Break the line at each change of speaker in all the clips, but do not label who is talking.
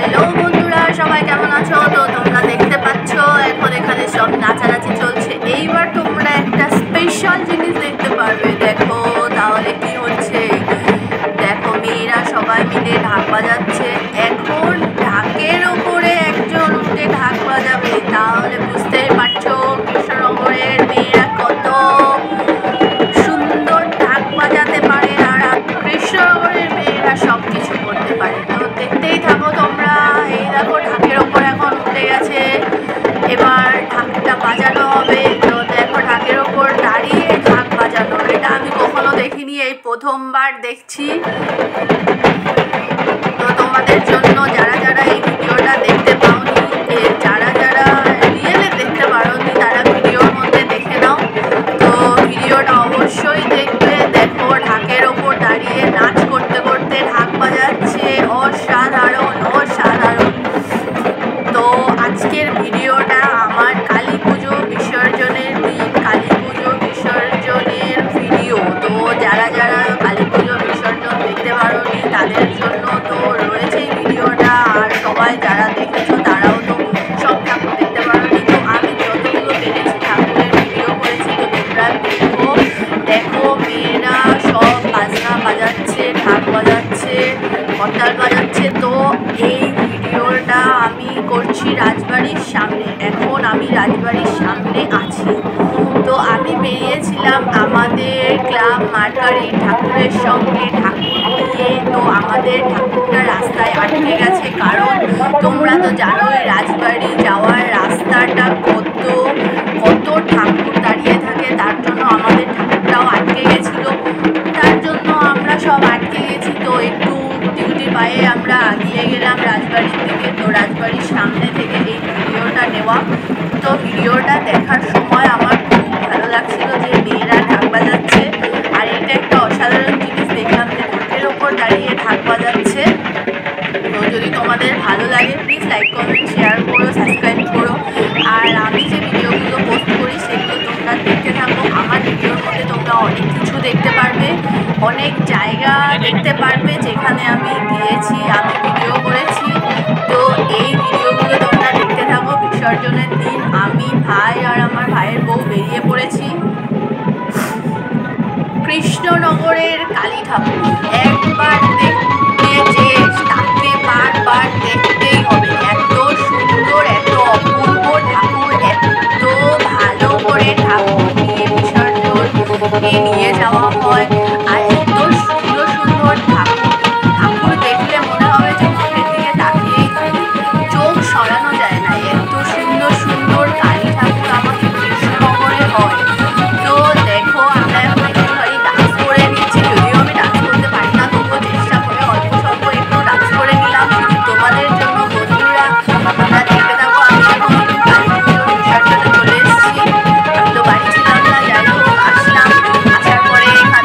Hello বন্ধুরা, সবাই কেমন আছো? তো তোমরা দেখতে পাচ্ছ এখন এখানে সব নাচানাচি চলছে। এইবার তোমরা একটা স্পেশাল জিনিস দেখতে পারবে। দেখো তাহলে কি হচ্ছে। দেখো মেয়েরা সবাই মিলে ঢাক বাজাচ্ছে। এখন ঢাকের ওপরে একজন উঠে ঢাক বাজাবে। তাহলে বুঝতেই পারছো কৃষ্ণনগরের মেয়েরা কত সুন্দর ঢাক বাজাতে পারে, আর কৃষ্ণনগরের মেয়েরা সব কিছু করতে পারে। তো দেখতেই থাকো তোমরা। এই দেখো ঢাকের ওপর এখন উঠে গেছে, এবার ঢাকটা বাজানো হবে। তো দেখো ঢাকের ওপর দাঁড়িয়ে ঢাক বাজানো, এটা আমি কখনো দেখিনি, এই প্রথমবার দেখছি। তো তোমাদের জন্য যারা যারা এই ভিডিওটা দেখতে পাওনি, যারা যারা রিয়েলে দেখতে পারোনি, তারা ভিডিওর মধ্যে দেখে নাও। তো ভিডিওটা অবশ্যই দেখবে। দেখো ঢাকের ওপর দাঁড়িয়ে নাচ করতে করতে ঢাক বাজাচ্ছে, অসাধারণ অসাধারণ। তো আজকের ভিডিওটা আমার কালী পুজো বিসর্জনের দিন, কালী পুজো বিসর্জনের ভিডিও। তো যারা যারা কালী পুজো বিসর্জন দেখতে পারোনি তাদের জন্য তো রয়েছে এই ভিডিওটা, আর সবাই যারা দেখেছো তারাও তো সব ঠাকুর দেখতে পারোনি। তো আমি যতগুলো পেরেছি ঠাকুরের ভিডিও করেছি, তো তোমরা দেখো। দেখো মেয়েরা সব বাজনা বাজাচ্ছে, ঢাক বাজাচ্ছে, করতাল বাজাচ্ছে। তো এই ভিডিওটা আমি করছি রাজবাড়ির সামনে। এখন আমি রাজবাড়ির সামনে আছি। তো আমি বেরিয়েছিলাম আমাদের ক্লাব মার্কারি ঠাকুরের সঙ্গে ঠাকুর নিয়ে। তো আমাদের ঠাকুরটা রাস্তায় আটকে গেছে, কারণ তোমরা তো জানোই রাজবাড়ি যাওয়ার রাস্তাটা কত কত ঠাকুর দাঁড়িয়ে থাকে। তার জন্য আমাদের ঠাকুরটাও আটকে গেছিলো, তার জন্য আমরা সব আটকে গেছি। তো একটু গুটি পায়ে আমরা এগিয়ে গেলাম রাজবাড়ির দিকে। তো রাজবাড়ির সামনে থেকে এই ভিডিওটা নেওয়া। তো ভিডিওটা দেখার সময় আমার খুব ভালো লাগছিল যে মেয়েরা ঢাক বাজাচ্ছে, আর এটা একটা অসাধারণ জিনিস দেখলাম যে ঢাকের ওপর দাঁড়িয়ে ঢাক বাজাচ্ছে। তো যদি তোমাদের ভালো লাগে প্লিজ লাইক কমেন্ট শেয়ার করো, সাবস্ক্রাইব করো। আর আমি যে ভিডিওগুলো পোস্ট করি সেগুলো তোমরা দেখতে থাকো। আমার ভিডিওর মধ্যে তোমরা অনেক কিছু দেখতে পারবে, অনেক জায়গা দেখতে পারবে যেখানে আমি গিয়েছি, আমি ভিডিও করেছি। তো এই ভিডিওগুলো তোমরা দেখতে থাকো। বিসর্জনের দিন আমি, ভাই আর আমার ভাইয়ের বউ বেরিয়ে পড়েছি কৃষ্ণনগরের কালী ঠাকুর। একবার দেখতে যে তাকে বারবার দেখতেই হবে। এত সুন্দর, এত অপূর্ব ঠাকুর, এত ভালো করে ঠাকুর নিয়ে বিসর্জনে নিয়ে যাওয়া হয়। আর এত সুন্দর সুন্দর ঠাকুর, ঠাকুর দেখলে মনে হবে যে মুখের দিকে তাকিয়েই থাকে, চোখ সরানো যায় না। এত সুন্দর সুন্দর কালী ঠাকুর আমাদের কৃষ্ণনগরে হয়। তো দেখো আমরা এখন একটুখানি ডান্স করে নিচ্ছি, যদিও আমি ডান্স করতে পারি না, তবুও চেষ্টা করে অল্প স্বল্প একটু ডান্স করে নিলাম তোমাদের জন্য। বন্ধুরা তোমরা দেখতে থাকো। আমি এখন কালী পুজোর বিসর্জনে চলে এসেছি। আমি তো বাড়ি ছিলাম না, যাই হোক আসলাম। আসার পরে এখানে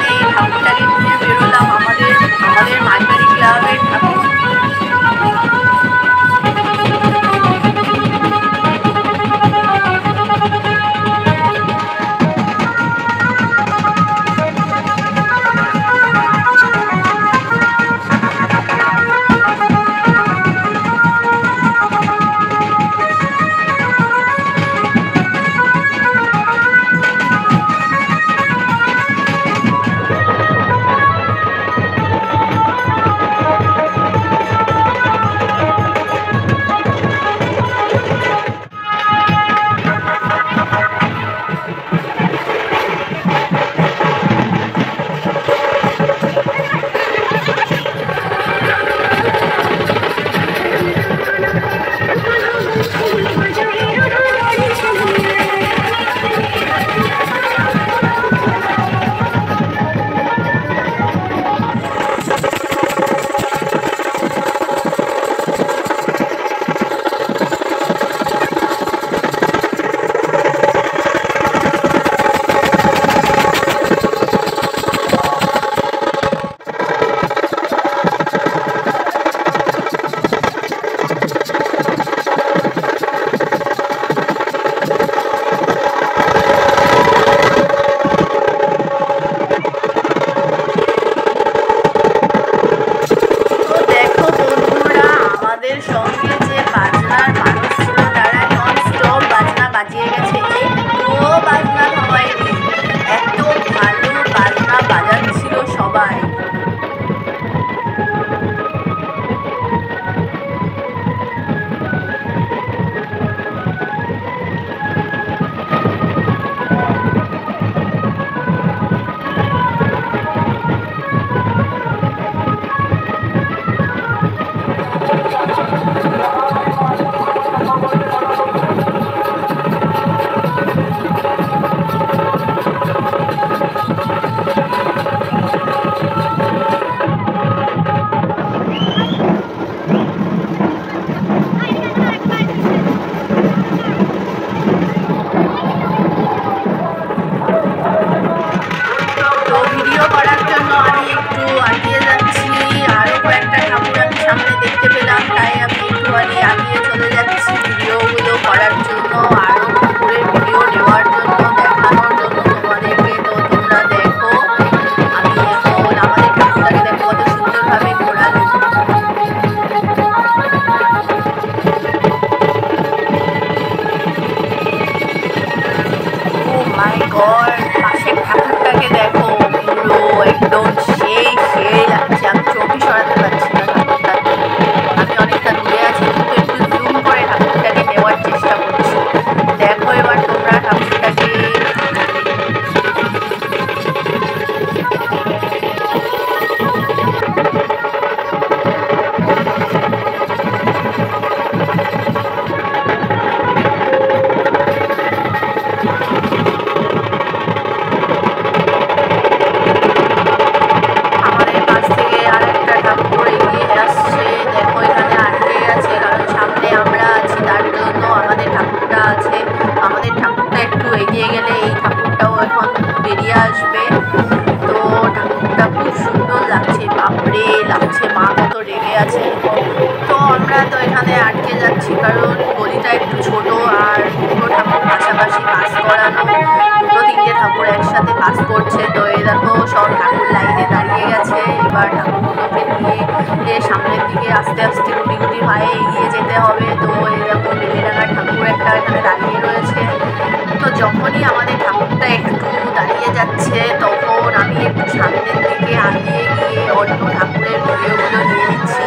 আমরা তো এখানে আটকে যাচ্ছি, কারণ গলিটা একটু ছোট আর দুটো ঠাকুর পাশাপাশি পাস করানো, দুটো তিনটে ঠাকুর একসাথে পাস করছে। তো এই দেখো সব ঠাকুর লাইনে দাঁড়িয়ে গেছে। এবার ঠাকুরগুলোকে নিয়ে সামনের দিকে আস্তে আস্তে গুটি গুটি পায়ে এগিয়ে যেতে হবে। তো এই দেখো বেলেডাঙ্গার ঠাকুর একটা এখানে দাঁড়িয়ে রয়েছে। তো যখনই আমাদের ঠাকুরটা একটু দাঁড়িয়ে যাচ্ছে তখন আমি একটু সামনের দিকে আগিয়ে গিয়ে অন্য ঠাকুরের ভিডিওগুলো নিয়ে নিচ্ছি।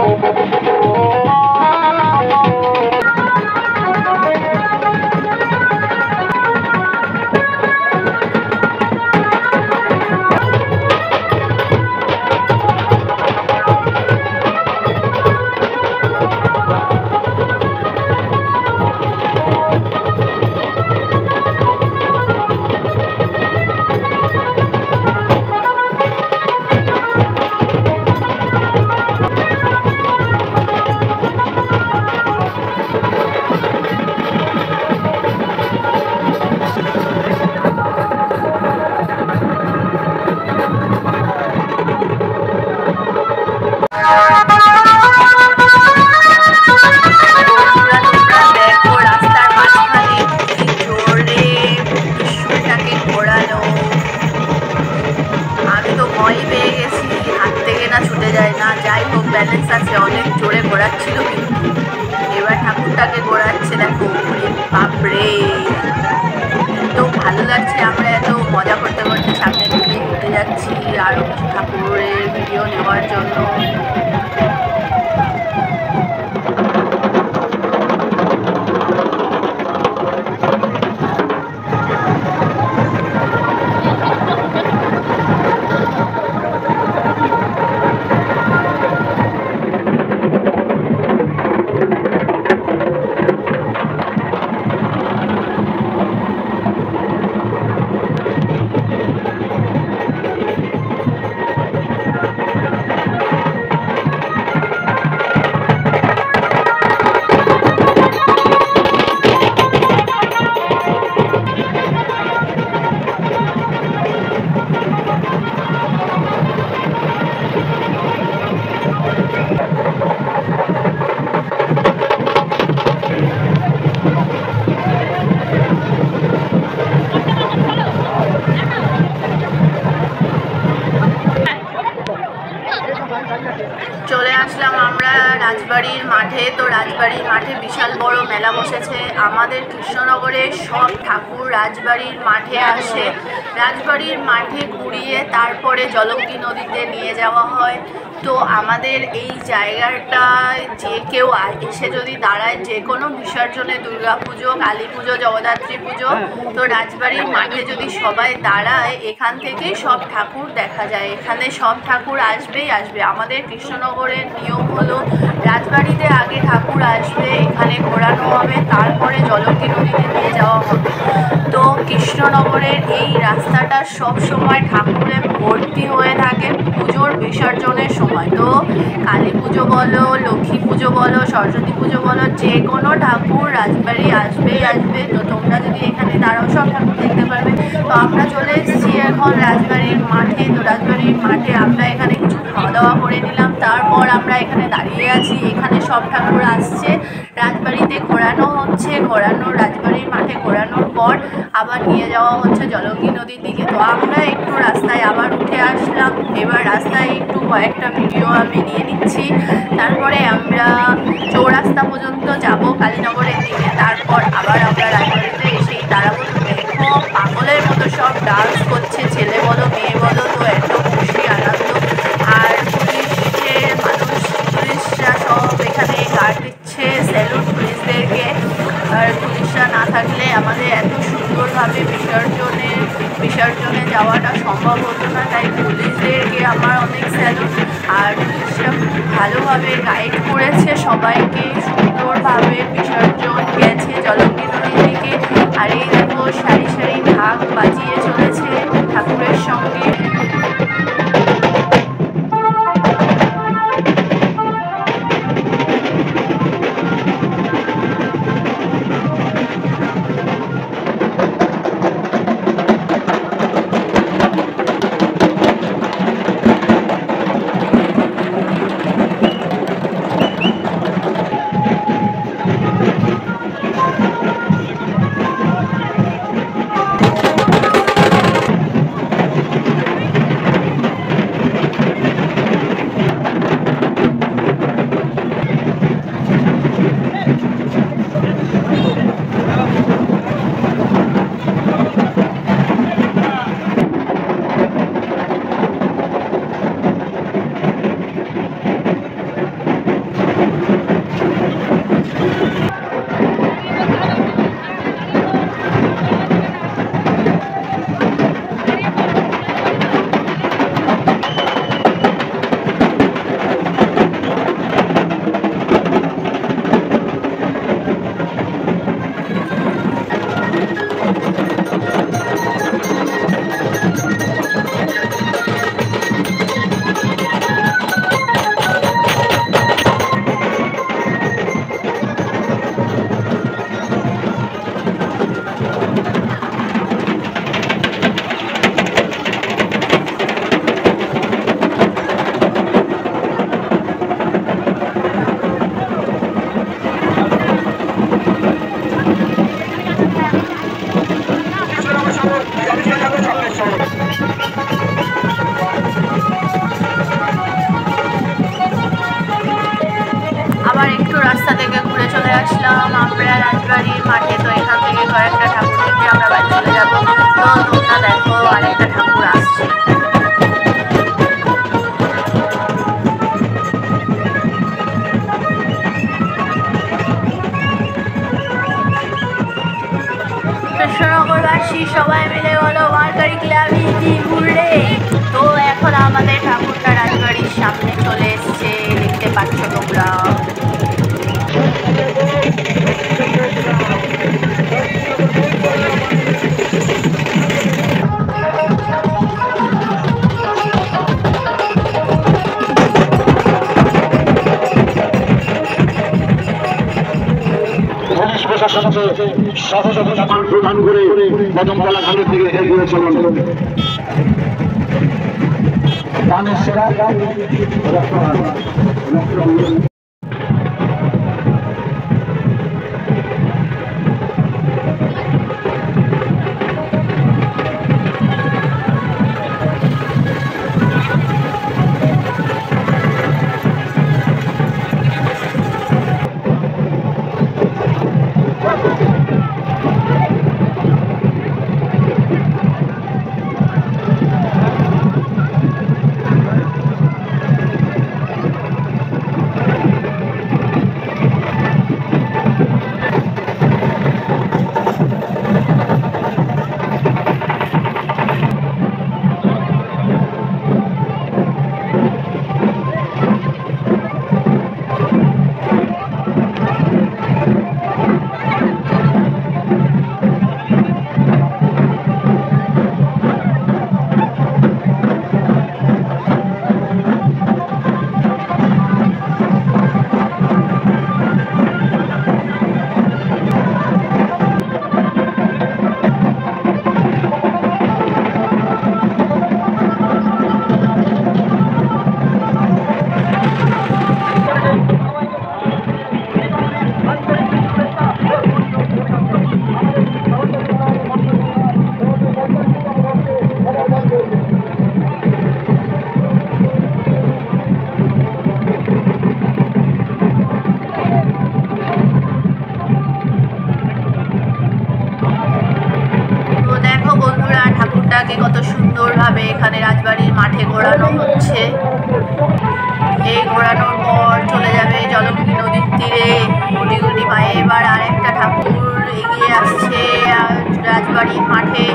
ব্যালেন্স আছে, অনেক জোরে ঘোরাচ্ছিল কিন্তু এবার ঠাকুরটাকে ঘোরাচ্ছে। দেখো বাপরে, তো ভালো লাগছে। আমরা এত মজা করতে করতে সামনের দিকে ঘুরতে যাচ্ছি আরও কিছু ঠাকুরের ভিডিও নেওয়ার জন্য। চলে আসলাম আমরা রাজবাড়ির মাঠে। তো রাজবাড়ির মাঠে বিশাল বড় মেলা বসেছে। আমাদের কৃষ্ণনগরে সব ঠাকুর রাজবাড়ির মাঠে আসে। রাজবাড়ির মাঠে ঘুরিয়ে তারপরে জলঙ্গি নদীতে নিয়ে যাওয়া হয়। তো আমাদের এই জায়গাটায় যে কেউ এসে যদি দাঁড়ায় যে কোনো বিসর্জনে, দুর্গা পুজো, কালী পুজো, জগদ্ধাত্রী পুজো, তো রাজবাড়ির মাঠে যদি সবাই দাঁড়ায় এখান থেকেই সব ঠাকুর দেখা যায়। এখানে সব ঠাকুর আসবেই আসবে। আমাদের কৃষ্ণনগরের নিয়ম হলো রাজবাড়িতে আগে ঠাকুর আসবে, এখানে ঘোরানো হবে, তারপরে জলঙ্গি নদীতে নিয়ে যাওয়া হবে। তো কৃষ্ণনগরের এই রাস্তাটা সব সময় ঠাকুরে ভর্তি হয়ে থাকে পুজোর বিসর্জনের সময়। তো কালী পুজো বলো, লক্ষ্মী পুজো বলো, সরস্বতী পুজো বলো, যে কোনো ঠাকুর রাজবাড়ি আসবেই আসবে। তো তোমরা যদি এখানে দাঁড়াও সব ঠাকুর দেখতে পারবে। তো আমরা চলে এসেছি এখন রাজবাড়ির মাঠে। তো রাজবাড়ির মাঠে আমরা এখানে কিছু খাওয়া দাওয়া করে নিলাম, তারপর আমরা এখানে দাঁড়িয়ে আছি। এখানে সব ঠাকুর আসছে, রাজবাড়িতে ঘোরানো হচ্ছে। রাজবাড়ির মাঠে ঘোরানোর পর আবার নিয়ে যাওয়া হচ্ছে জলঙ্গি নদীর দিকে। তো আমরা একটু রাস্তায় আবার উঠে আসলাম। এবার রাস্তায় একটু কয়েকটা ভিডিও আমি নিয়ে নিচ্ছি। তারপরে আমরা চৌরাস্তা পর্যন্ত যাব কালীনগরের দিকে, তারপর আবার আমরা রাজবাড়িতে এসেই দাঁড়াবো। দেখো পাগলের মতো সব ডান্স করছে, ছেলে বলো মেয়ে বলো। তো এত খুশি আনন্দ। আর পুলিশরা সব এখানে গার্ড দিচ্ছে, স্যালুট পুলিশদেরকে। আর পুলিশরা না থাকলে আমাদের এত সুন্দরভাবে বিসর্জনে যাওয়াটা সম্ভব হতো না। তাই পুলিশদেরকে আমার অনেক স্যালুট। আর পুলিশরা ভালোভাবে গাইড করেছে সবাইকে, সুন্দরভাবে বিসর্জন গেছে জলঙ্গি নদীর দিকে। আর এই দেখো সারি সারি ঢাক বাজিয়ে চলেছে ঠাকুরের সঙ্গে। রাস্তা থেকে ঘুরে চলে আসলাম আমরা রাজবাড়ির মাঠে। তো এখান থেকে কয়েকটা ঠাকুর দেখে আমরা বাড়ি চলে যাবো। তো তোমরা দেখো আরেকটা ঠাকুর আসছে। কৃষ্ণনগরবাসী সবাই মিলে বলো মার্কারি ক্লাবে ঘুরে। তো এখন আমাদের ঠাকুরটা রাজবাড়ির সামনে চলে এসছে, দেখতে পাচ্ছ তোমরা।
প্রশাসনকে সহযোগিতা প্রদান করে কদমতলা ঘাটের দিকে এগিয়ে চলুন। গানের সেরা
কত সুন্দরভাবে এখানে রাজবাড়ির মাঠে ঘোরানো হচ্ছে। এই ঘোরানোর পর চলে যাবে জলমুখী নদীর তীরে গুটি গুটি পায়ে। এবার আরেকটা ঠাকুর এগিয়ে আসছে রাজবাড়ির মাঠে।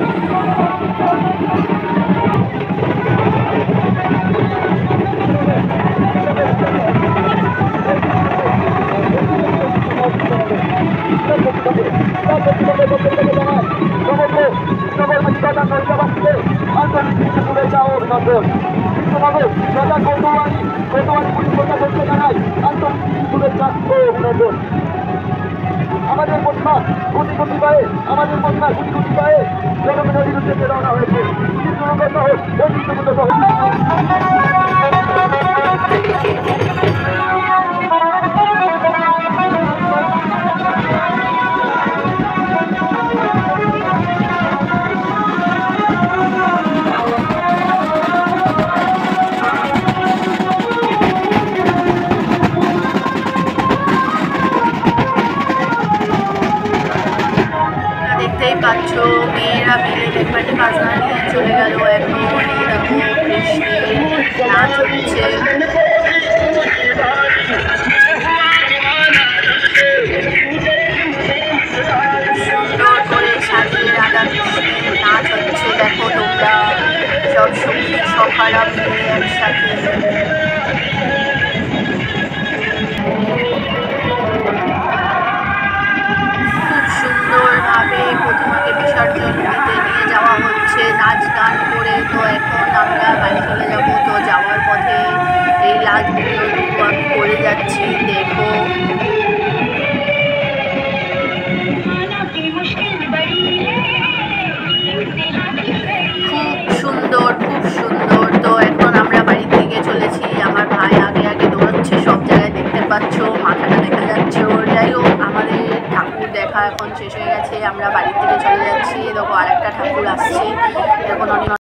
আমাদের কন্যা গুটি গুটি পায়ে নদীর উদ্দেশ্যে রওনা হয়েছে।
দেখতেই পাচ্ছ মেয়েরা মিলে দেখবেন বাজনা নিয়ে চলে গেল। এখন দেখো কৃষ্ণের নাচ হচ্ছে। সুন্দর করে সাজিয়ে রাধা কৃষ্ণের নাচ হচ্ছে। দেখো তোমরা সব সখী সখারা মিলে একসাথে। প্রতিমাকে বিসর্জন দিতে নিয়ে যাওয়া হচ্ছে নাচ গান করে। তো এখন আমরা বাড়ি চলে যাবো। তো যাওয়ার পথে এই লাচগুলো আমি করে যাচ্ছি, দেখো। খুব সুন্দর, খুব সুন্দর। তো এখন আমরা বাড়ির দিকে চলেছি। আমার ভাই আগে আগে দৌড়াচ্ছে, সব জায়গায় দেখতে পাচ্ছ, মাথাটা দেখা যাচ্ছে ওর। যাই হোক, আমাদের ঠাকুর দেখা এখন শেষ হয়ে গেছে, আমরা বাড়ির দিকে চলে যাচ্ছি। দেখো আরেকটা ঠাকুর আসছে এখন।